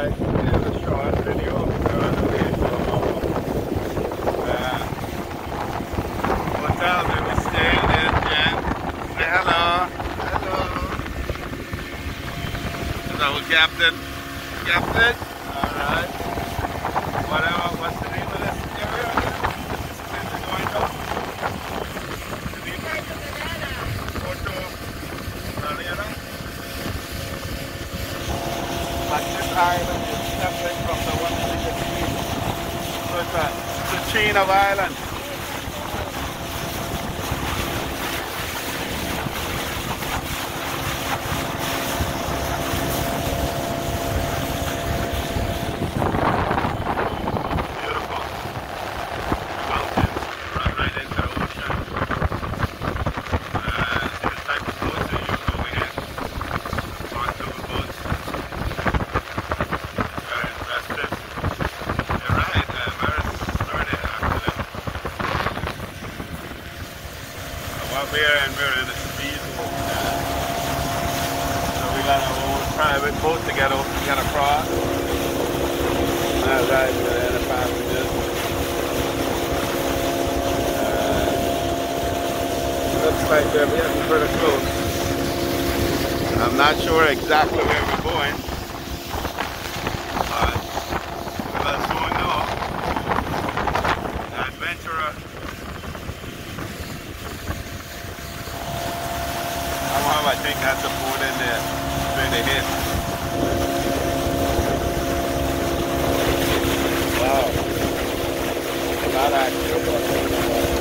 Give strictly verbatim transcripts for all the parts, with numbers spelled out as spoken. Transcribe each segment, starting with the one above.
Alright, here's a short video of the uh, hotel that we stayed in, Jen. Say hello. Hello. Is our captain? Captain? Alright. Whatever, what's the name of this area? This is where we're going to. The name of Porto Dalaruan. But this island is separate from the one in the sea. So it's a, it's a chain of islands. We're and we're in a speedboat. So we got our own private boat to get over, to get across. All right, we're in a passenger. Uh, looks like we're getting pretty close. I'm not sure exactly where we're going, but we'll soon know. The adventurer. I think that's a boat in there where they hit. Wow. A lot of action.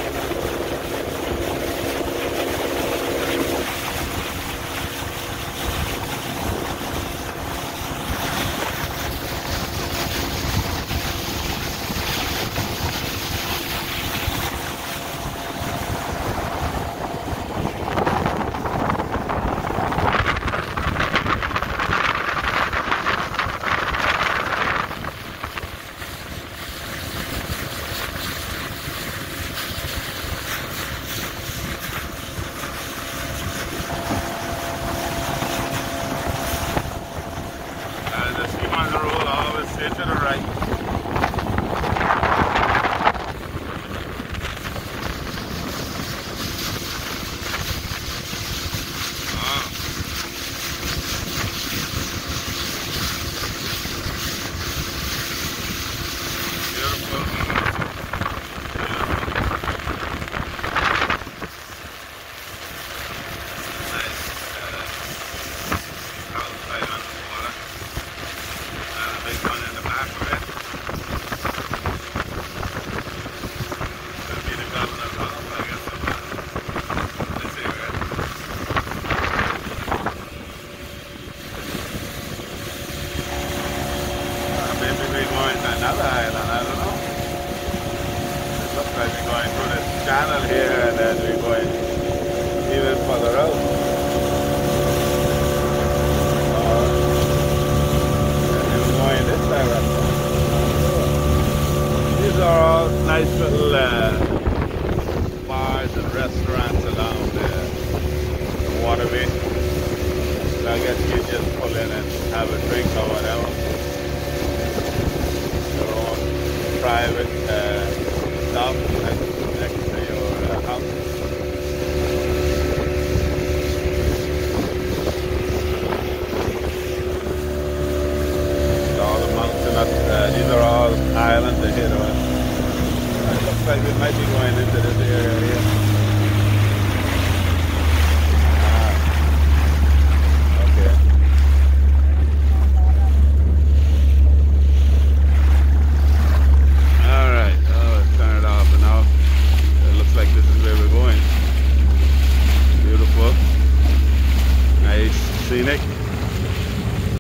To the right. Oh. Beautiful. Nice. Uh, outside on the water. And a big one in the back of it. Could be the governor's house, I guess, of uh, this area. Uh, maybe we're going to another island, I don't know. It looks like we're going through this channel here and then we're going even further out. These are all nice little uh, bars and restaurants along the, the waterway. So I guess you just pull in and have a drink or whatever. Your own private uh, stop next, next to your uh, house. Uh, these are all islands ahead of us. It looks like we might be going into this area here.